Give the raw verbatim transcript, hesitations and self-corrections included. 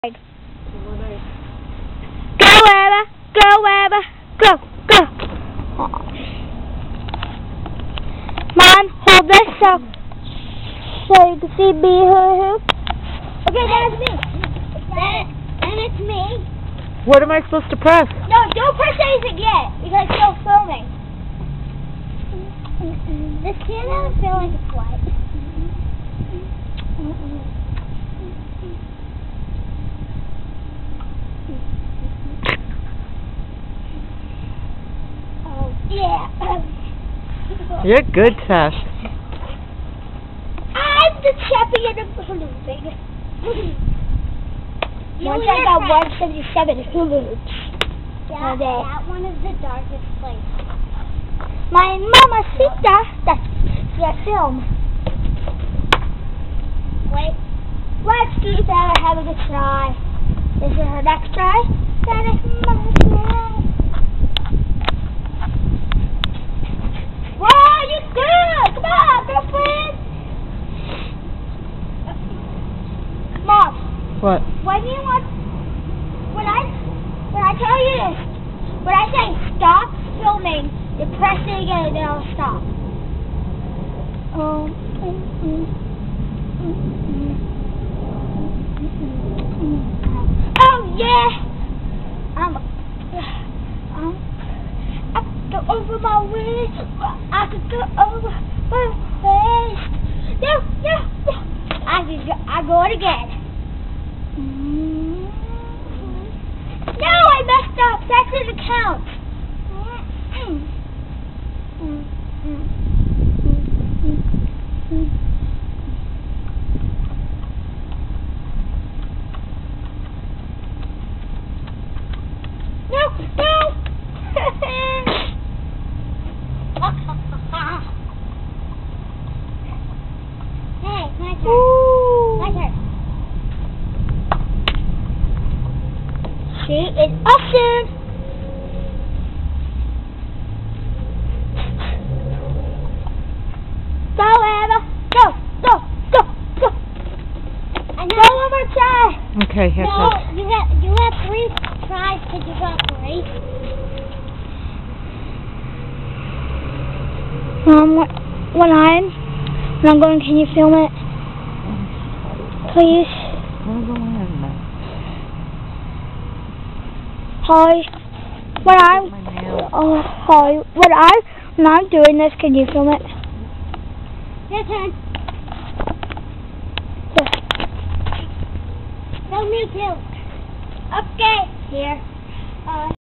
Go, Eva! Go, Eva! Go, go! Mom, hold this so, so you can see me who. Okay, that's me. That, and it's me. What am I supposed to press? No, don't press anything yet, because it's still filming. This can doesn't feel like it's white. Yeah. You're good, Tess. I'm the champion of hula hooping. Once I got one seventy-seven hula hoops. That, that one is the darkest place. My mamacita, that's the film. Wait. Let's do that. Have a good try. This is her next try. That is my try. Whoa, you good! Come on, girlfriend! Mom. What? When you want, when I, when I tell you this, when I say stop filming, you're pressing it and it'll stop. Oh. Mm, mm, mm, mm, mm. Oh yeah. I'm. I'm. I could go over my waist. I could go over my waist. No, no, no. I could go, I go it again. No, I messed up. That doesn't count. No, no. Hey, my turn. Ooh. My turn. She is awesome. Go, Emma. Go, go, go, go. I Go one more time. Okay, here, No, Tess. you have you have three tries because you got three. Um, when I'm, when I'm going, can you film it? Please. I'll go in now. Holly, when I'm, My nails. oh, Holly, when I, when I'm doing this, can you film it? Your turn. Yes. No, me too. Okay. Here. Uh.